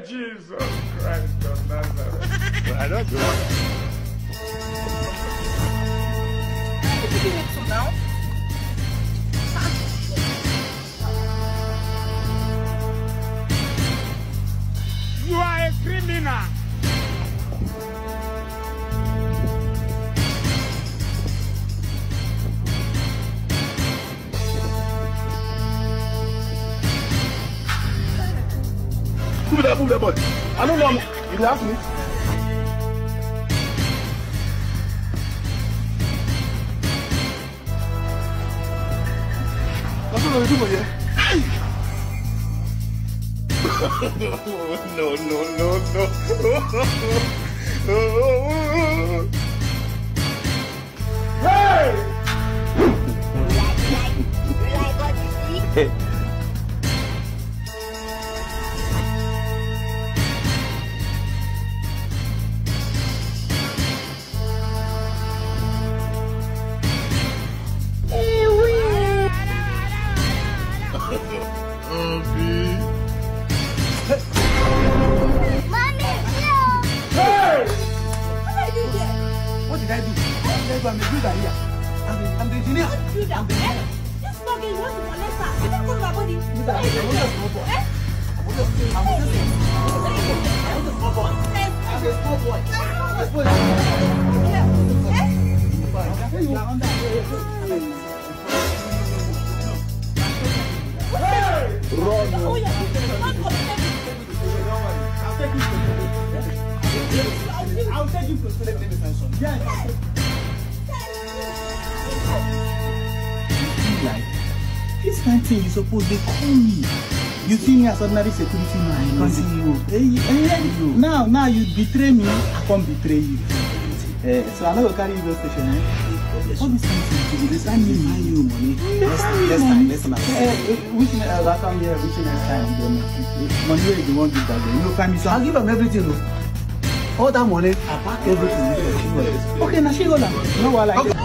Jesus Christ of Nazareth. But I don't do it. What did you make some now? You are a criminal. Move that boy. I don't know. You laugh me. That's what I do for you. No. Hey! What did I do? I'm the builder here. I'm the engineer. I'm the engineer. This fucking wants to connect us. You don't go to my body. I'll take you to select the pension. Like, this kind of thing you suppose they call me. You see me as ordinary security man. I can't see you. Now you betray me, I can't betray you. So I'm not going to carry you to the station. All these things, this time you mind you money. Next time. Which I come here, which next time. Money is the one to that. You know, family. So I'll give them everything. All that money, I pack everything. Okay, now she go now. You know what I like?